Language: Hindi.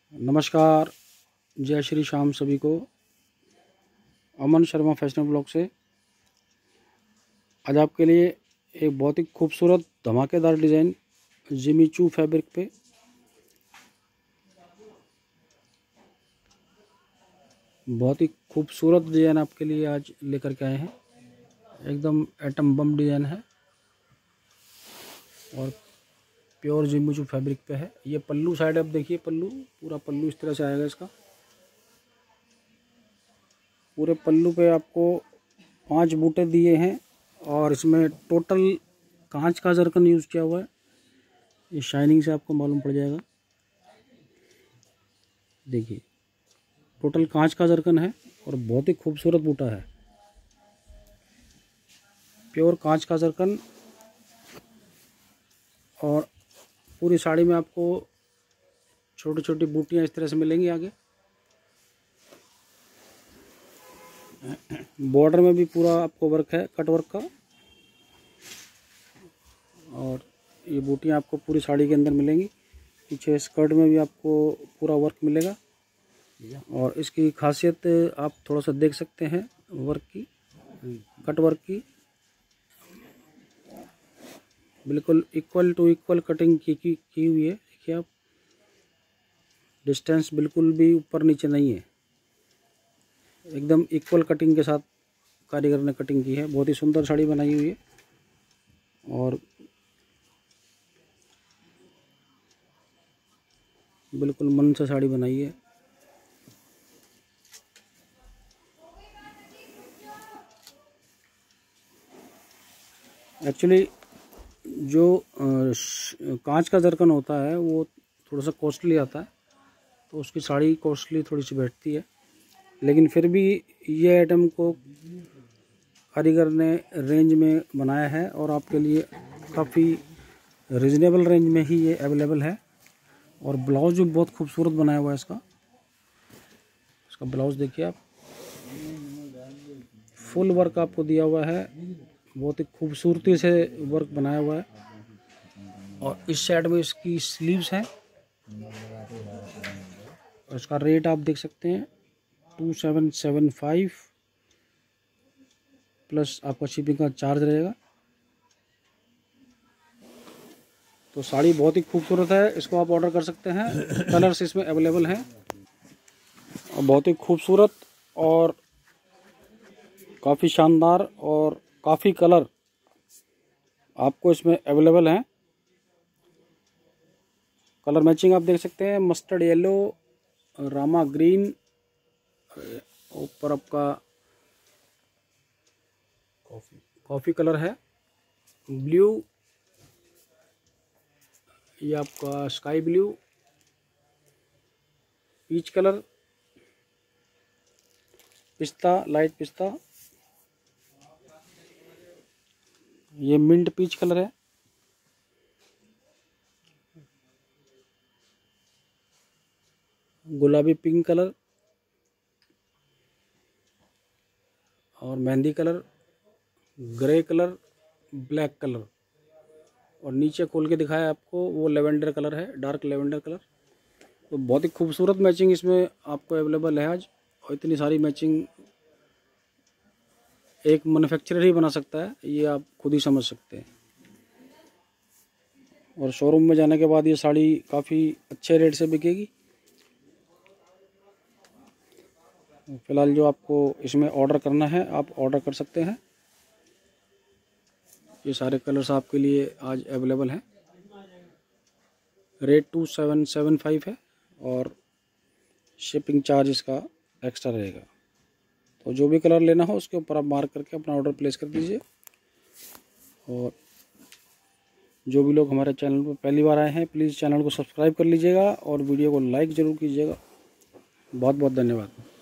नमस्कार, जय श्री श्याम सभी को। अमन शर्मा फैशन ब्लॉग से आज आपके लिए एक बहुत ही खूबसूरत धमाकेदार डिज़ाइन जिमी चू फैब्रिक पे बहुत ही खूबसूरत डिज़ाइन आपके लिए आज लेकर के आए हैं। एकदम एटम बम डिज़ाइन है और प्योर जिमी चू फैब्रिक पे है। ये पल्लू साइड आप देखिए, पूरा पल्लू इस तरह से आएगा। इसका पूरे पल्लू पे आपको 5 बूटे दिए हैं और इसमें टोटल कांच का जरकन यूज़ किया हुआ है। ये शाइनिंग से आपको मालूम पड़ जाएगा। देखिए, टोटल कांच का जरकन है और बहुत ही खूबसूरत बूटा है। प्योर कांच का जरकन और पूरी साड़ी में आपको छोटी छोटी बूटियां इस तरह से मिलेंगी। आगे बॉर्डर में भी पूरा आपको वर्क है, कट वर्क का, और ये बूटियां आपको पूरी साड़ी के अंदर मिलेंगी। पीछे स्कर्ट में भी आपको पूरा वर्क मिलेगा और इसकी खासियत आप थोड़ा सा देख सकते हैं वर्क की, कट वर्क की। बिल्कुल इक्वल टू इक्वल कटिंग की हुई है। देखिए आप, डिस्टेंस बिल्कुल भी ऊपर नीचे नहीं है, एकदम इक्वल कटिंग के साथ कारीगर ने कटिंग की है। बहुत ही सुंदर साड़ी बनाई हुई है और बिल्कुल मन से साड़ी बनाई है। एक्चुअली जो कांच का जरकन होता है वो थोड़ा सा कॉस्टली आता है, तो उसकी साड़ी कॉस्टली थोड़ी सी बैठती है। लेकिन फिर भी ये आइटम को कारीगर ने रेंज में बनाया है और आपके लिए काफ़ी रिजनेबल रेंज में ही ये अवेलेबल है। और ब्लाउज भी बहुत खूबसूरत बनाया हुआ है इसका ब्लाउज देखिए आप, फुल वर्क आपको दिया हुआ है। बहुत ही खूबसूरती से वर्क बनाया हुआ है और इस साइड में इसकी स्लीव्स हैं और इसका रेट आप देख सकते हैं 2775 प्लस आपका शिपिंग का चार्ज रहेगा। तो साड़ी बहुत ही खूबसूरत है, इसको आप ऑर्डर कर सकते हैं। कलर्स इसमें अवेलेबल हैं और बहुत ही खूबसूरत और काफ़ी शानदार और काफ़ी कलर आपको इसमें अवेलेबल हैं। कलर मैचिंग आप देख सकते हैं, मस्टर्ड येलो, रामा ग्रीन, ऊपर आपका कॉफ़ी कलर है, ब्लू, ये आपका स्काई ब्लू, पीच कलर, पिस्ता, लाइट पिस्ता, ये मिंट पीच कलर है, गुलाबी पिंक कलर और मेहंदी colour, grey colour, black colour, और नीचे खोल के दिखाया आपको वो लेवेंडर कलर है, डार्क लेवेंडर कलर। तो बहुत ही खूबसूरत मैचिंग इसमें आपको अवेलेबल है आज। और इतनी सारी मैचिंग एक मैन्युफैक्चरर ही बना सकता है, ये आप खुद ही समझ सकते हैं। और शोरूम में जाने के बाद ये साड़ी काफ़ी अच्छे रेट से बिकेगी। फ़िलहाल जो आपको इसमें ऑर्डर करना है आप ऑर्डर कर सकते हैं। ये सारे कलर्स आपके लिए आज अवेलेबल हैं। रेट 2775 है और शिपिंग चार्ज इसका एक्स्ट्रा रहेगा। तो जो भी कलर लेना हो उसके ऊपर आप मार्क करके अपना ऑर्डर प्लेस कर दीजिए। और जो भी लोग हमारे चैनल पर पहली बार आए हैं प्लीज़ चैनल को सब्सक्राइब कर लीजिएगा और वीडियो को लाइक ज़रूर कीजिएगा। बहुत बहुत धन्यवाद।